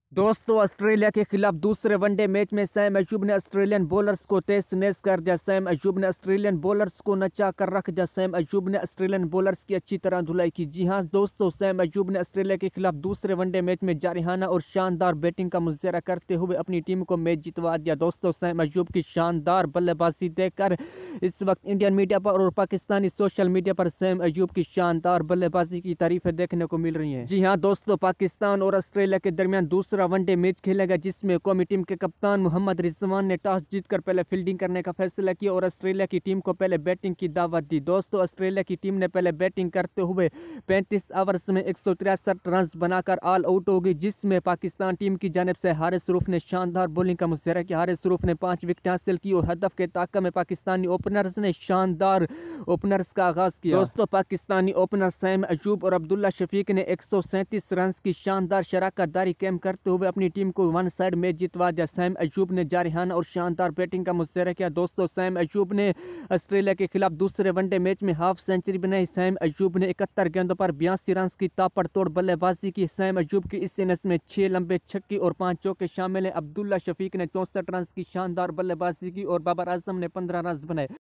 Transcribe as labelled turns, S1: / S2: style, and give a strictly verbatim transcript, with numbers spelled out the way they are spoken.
S1: दोस्तों, ऑस्ट्रेलिया के खिलाफ दूसरे वनडे मैच में सैम अयूब ने ऑस्ट्रेलियन बॉलर्स को तहस नहस कर दिया। सैम अयूब ने ऑस्ट्रेलियन बॉलर्स को नचा कर रख दिया। सैम अयूब ने ऑस्ट्रेलियन बॉलर्स की अच्छी तरह धुलाई की। जी हां दोस्तों, सैम अयूब ने ऑस्ट्रेलिया के खिलाफ दूसरे वनडे मैच में जारहाना और शानदार बैटिंग का मुजाहरा करते हुए अपनी टीम को मैच जितवा दिया। दोस्तों, सैम अयूब की शानदार बल्लेबाजी देखकर इस वक्त इंडियन मीडिया पर और पाकिस्तानी सोशल मीडिया पर सैम अयूब की शानदार बल्लेबाजी की तारीफें देखने को मिल रही हैं। जी हां दोस्तों, पाकिस्तान और ऑस्ट्रेलिया के दरमियान दूसरा वनडे मैच खेलेगा, जिसमें कौमी टीम के कप्तान मोहम्मद रिजवान ने टॉस जीतकर पहले फील्डिंग करने का फैसला किया और ऑस्ट्रेलिया की टीम को पहले बैटिंग की दावत दी। दोस्तों, ऑस्ट्रेलिया की टीम ने पहले बैटिंग करते हुए पैंतीस ओवर्स में एक सौ तिरसठ रन बनाकर ऑल आउट हो गई, जिसमें पाकिस्तान टीम की जानिब से हारिस रूफ ने शानदार बॉलिंग का मुजाहरा किया। हारिस रूफ ने पांच विकेट हासिल की और हदफ के ताक़ा में पाकिस्तानी ओपनर्स ने शानदार ओपनर्स का आगाज किया। दोस्तों, पाकिस्तानी ओपनर सैम अयूब और अब्दुल्ला शफीक ने एक सौ सैंतीस रन की शानदार शराकतदारी कायम करते हुए अपनी टीम को वन साइड मैच जितवा दिया। सैम अयूब ने जारहाना और शानदार बैटिंग का मुजाहरा किया। दोस्तों, सैम अयूब ने ऑस्ट्रेलिया के खिलाफ दूसरे वनडे मैच में हाफ सेंचुरी बनाई। सैम अयूब ने इकहत्तर गेंदों पर बयासी रन की ताबड़तोड़ बल्लेबाजी की। सैम अयूब की इस इनिंग्स में छह लंबे छक्के और पांच चौके शामिल हैं। अब्दुल्ला शफीक ने चौसठ रन की शानदार बल्लेबाजी की और बाबर आजम ने पंद्रह रन बनाए।